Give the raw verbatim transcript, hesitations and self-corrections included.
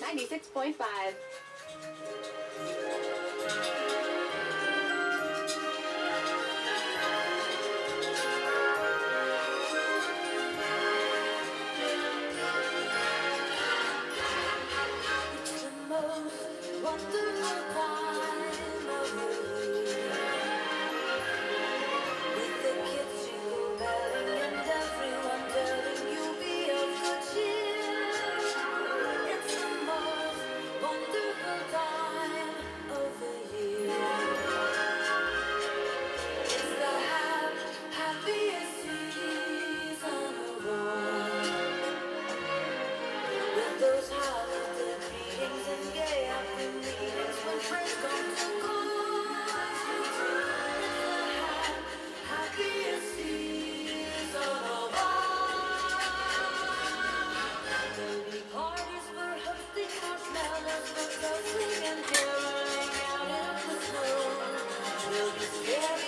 ninety-six point five. Those holiday greetings and gay happy meetings when friends come to call. It's the happiest season of all. There'll be parties for hosting, marshmallows for toasting, and caroling out in the snow. We'll be scared